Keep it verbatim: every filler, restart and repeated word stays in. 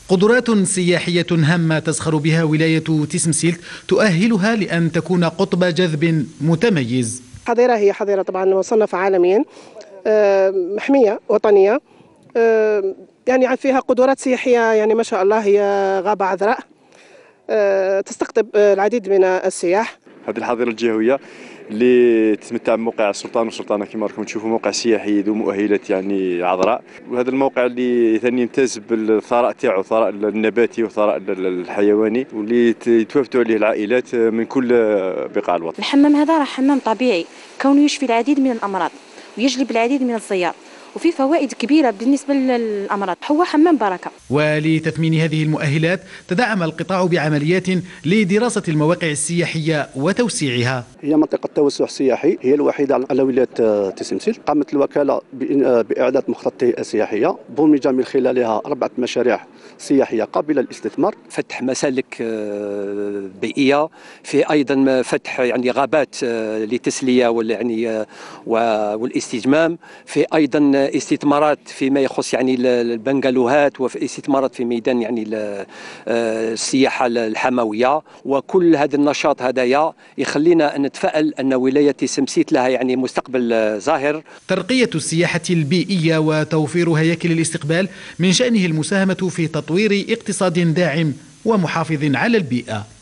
قدرات سياحية هامة تزخر بها ولاية تسمسيلت تؤهلها لأن تكون قطب جذب متميز. حظيرة هي حظيرة طبعا مصنفة عالميا، محمية وطنية، يعني فيها قدرات سياحية يعني ما شاء الله. هي غابة عذراء تستقطب العديد من السياح. هذه الحظيرة الجهوية اللي تتمتع بموقع السلطان والسلطانة كما راكم تشوفوا، موقع سياحي ذو مؤهلات يعني عذراء، وهذا الموقع اللي ثاني يمتاز بالثراء تاعو، الثراء النباتي والثراء الحيواني، واللي يتوافدوا عليه العائلات من كل بقاع الوطن. الحمام هذا راه حمام طبيعي، كونه يشفي العديد من الأمراض ويجلب العديد من الزيار، وفي فوائد كبيرة بالنسبة للأمراض. هو حمام بركة. ولتثمين هذه المؤهلات تدعم القطاع بعمليات لدراسة المواقع السياحية وتوسيعها. هي منطقة توسع سياحي، هي الوحيدة على ولاية تسمسيلت. قامت الوكالة بإعداد مخططات سياحية برمج من خلالها أربعة مشاريع سياحية قابلة للاستثمار. فتح مسالك بيئية، في أيضا فتح يعني غابات للتسلية يعني والاستجمام، في أيضا استثمارات فيما يخص يعني البنغالوهات، وفي استثمارات في ميدان يعني السياحة الحموية. وكل هذا النشاط هدايا يخلينا نتفائل أن ولاية تسمسيلت لها يعني مستقبل زاهر. ترقية السياحة البيئية وتوفير هياكل الاستقبال من شأنه المساهمة في تطوير اقتصاد داعم ومحافظ على البيئة.